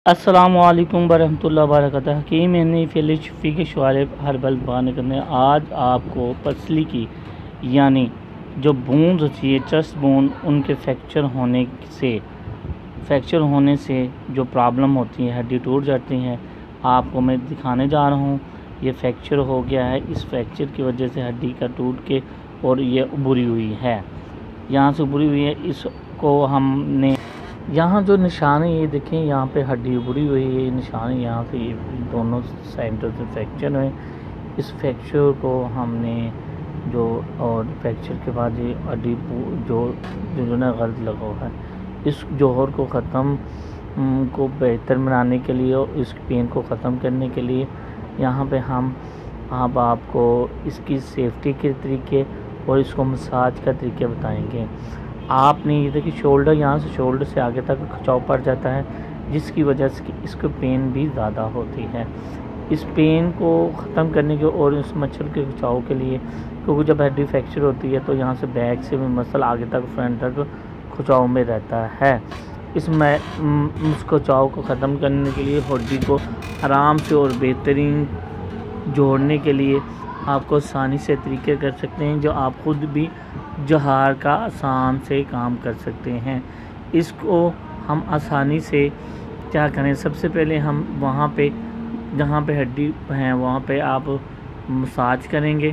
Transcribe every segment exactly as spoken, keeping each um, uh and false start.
अस्सलामुअलैकुम वरहमतुल्लाहि वबरकातुहू। हकीम यानी फ़िलशफ़ी के शुआरे हर्बल बयान करने आज आपको पसली की यानी जो बोन्स होती है चेस्ट बोन उनके फ्रैक्चर होने से फ्रैक्चर होने से जो प्रॉब्लम होती है, हड्डी टूट जाती हैं, आपको मैं दिखाने जा रहा हूँ। ये फ्रैक्चर हो गया है, इस फ्रैक्चर की वजह से हड्डी का टूट के और ये उभरी हुई है, यहाँ से उभरी हुई है। इसको हमने यहाँ जो निशान है ये देखें, यहाँ पे हड्डी उभरी हुई है, ये निशान है, यहाँ से ये दोनों सेंटर से फ्रैक्चर है। इस फ्रैक्चर को हमने जो और फ्रैक्चर के बाद ये हड्डी जो जो ना गलत लगा हुआ है, इस जोहर को ख़त्म को बेहतर बनाने के लिए और इस पेन को ख़त्म करने के लिए यहाँ पे हम आप आपको इसकी सेफ्टी के तरीके और इसको मसाज का तरीके बताएंगे। आपने ये देखिए शोल्डर, यहाँ से शोल्डर से आगे तक खिंचाव पड़ जाता है, जिसकी वजह से इसको पेन भी ज़्यादा होती है। इस पेन को ख़त्म करने के और इस मच्छर के खिंचाव के लिए, क्योंकि जब हड्डी फ्रैक्चर होती है तो यहाँ से बैक से भी मसल आगे तक फ्रंट तक खिंचाव में रहता है। इस उस खिंचाव को ख़त्म करने के लिए, हड्डी को आराम से और बेहतरीन जोड़ने के लिए आपको आसानी से तरीके कर सकते हैं, जो आप ख़ुद भी जहार का आसान से काम कर सकते हैं। इसको हम आसानी से क्या करें, सबसे पहले हम वहाँ पे जहाँ पे हड्डी है वहाँ पे आप मसाज करेंगे।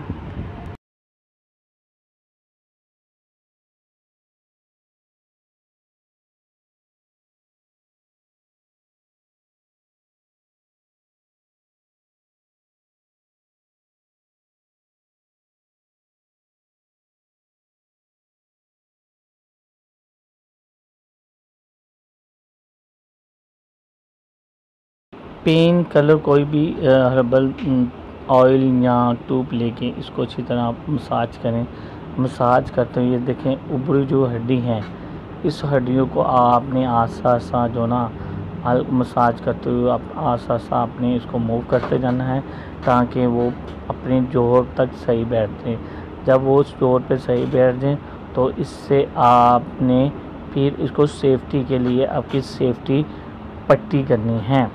पेन कलर कोई भी हर्बल ऑयल या ट्यूब लेके इसको अच्छी तरह आप मसाज करें। मसाज करते हुए ये देखें ऊपरी जो हड्डी है, इस हड्डियों को आपने आस्ता आस्ता जो ना मसाज करते हुए आप आस्ता आस्ता आपने इसको मूव करते जाना है, ताकि वो अपने जोड़ तक सही बैठते। जब वो उस जोड़ पे सही बैठ जाए तो इससे आपने फिर इसको सेफ्टी के लिए आपकी सेफ्टी पट्टी करनी है।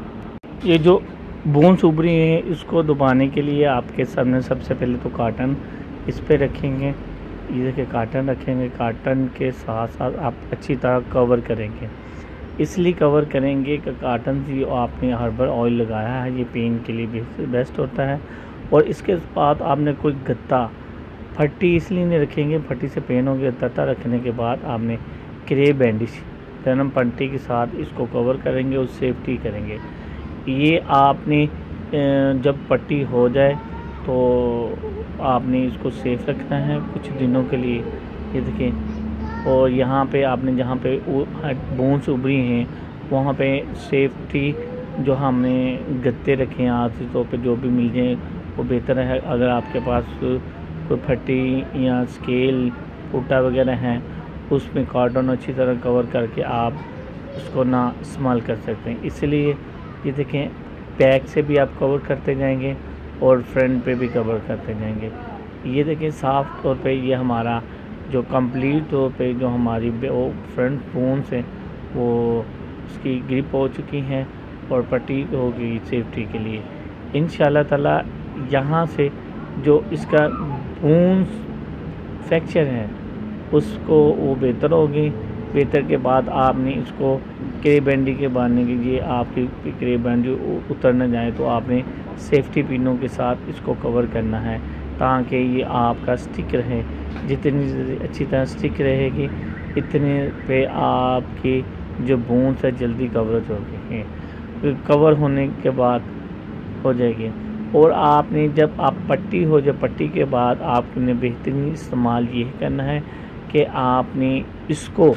ये जो बोन्स उभरी हैं इसको दबाने के लिए आपके सामने सबसे पहले तो काटन इस पे रखेंगे। ये देखिए काटन रखेंगे, काटन के साथ साथ आप अच्छी तरह कवर करेंगे। इसलिए कवर करेंगे कि काटन से आपने हर्बल ऑयल लगाया है, ये पेन के लिए बेस्ट होता है। और इसके बाद आपने कोई गत्ता फट्टी इसलिए नहीं रखेंगे, फट्टी से पेन हो गया। गत्ता रखने के बाद आपने क्रे बैंडेज गर्म पट्टी के साथ इसको कवर करेंगे और सेफ्टी करेंगे। ये आपने जब पट्टी हो जाए तो आपने इसको सेफ रखना है कुछ दिनों के लिए। ये देखें, और यहाँ पे आपने जहाँ पे बोन्स उभरी हैं वहाँ पे सेफ्टी जो हमने गत्ते रखे हैं आमतौर पे जो भी मिल जाए वो बेहतर है। अगर आपके पास कोई फट्टी या स्केल पुट्टा वगैरह हैं उसमें कॉटन अच्छी तरह कवर करके आप उसको ना इस्तेमाल कर सकते हैं। इसलिए ये देखें बैक से भी आप कवर करते जाएंगे और फ्रंट पे भी कवर करते जाएंगे। ये देखें साफ तौर पे ये हमारा जो कंप्लीट तौर पे जो हमारी वो फ्रंट बोन्स हैं वो उसकी ग्रिप हो चुकी हैं और पट्टी हो गई सेफ्टी के लिए। इंशाल्लाह ताला यहाँ से जो इसका बोन्स फ्रैक्चर है उसको वो बेहतर होगी। बेहतर के बाद आपने इसको क्रे बैंडी के बांधने के लिए आपकी क्रे बैंड जो उतर न जाए तो आपने सेफ्टी पिनों के साथ इसको कवर करना है, ताकि ये आपका स्टिक रहे। जितनी अच्छी तरह स्टिक रहेगी इतने पे आपकी जो बोन्स है जल्दी कवरेज होगी, कवर होने के बाद हो जाएगी। और आपने जब आप पट्टी हो जाए, पट्टी के बाद आपने बेहतरीन इस्तेमाल ये करना है कि आपने इसको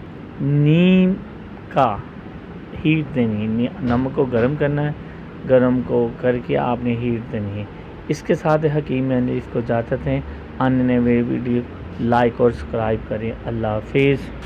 नीम का हीट देनी है, नमक को गर्म करना है, गर्म को करके आपने हीट देनी है। इसके साथ हकीम मैंने इसको इजाज़त है। अन्य नए वीडियो लाइक और सब्सक्राइब करें। अल्लाह हाफिज़।